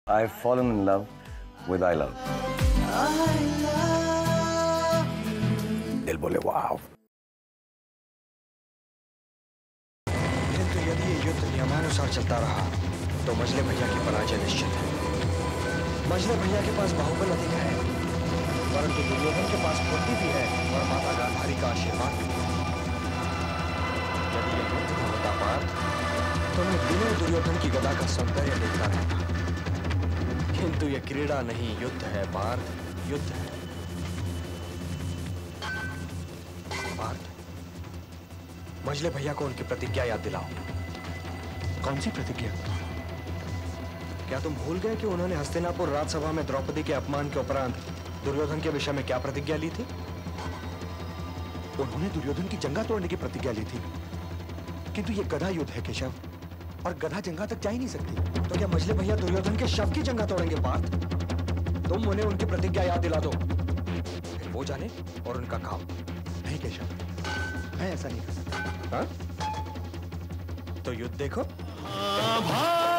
I've fallen in love with I love. दिल बोले वाव। किंतु यदि ये युद्ध नियमानुसार चलता रहा तो मजले भैया की पराजय निश्चित है। मजले भैया के पास बाहुबल अधिक है, परंतु दुर्योधन के पास बुद्धि भी है और माता गांधारी का आशीर्वाद भी है। यदि यह युद्ध न होता पार्थ तो मैं दिनों दुर्योधन की गदा का सौंदर्य देखता रहता। किंतु यह क्रीड़ा नहीं, युद्ध है पार्थ, युद्ध है। पार्थ, मजले भैया को उनकी प्रतिज्ञा याद दिलाओ। कौन सी प्रतिज्ञा? क्या तुम भूल गए कि उन्होंने हस्तिनापुर राजसभा में द्रौपदी के अपमान के उपरांत दुर्योधन के विषय में क्या प्रतिज्ञा ली थी? उन्होंने दुर्योधन की जंगा तोड़ने की प्रतिज्ञा ली थी, किंतु ये गधा युद्ध है केशव, और गधा जंगा तक जा ही नहीं सकती। तो क्या मजले भैया दुर्योधन के शव की जंगा तोड़ेंगे पार्थ? तुम उन्हें उनकी प्रतिज्ञा याद दिला दो, फिर वो जाने और उनका काम। नहीं केशव, मैं ऐसा नहीं कर सकता। हाँ? तो युद्ध देखो।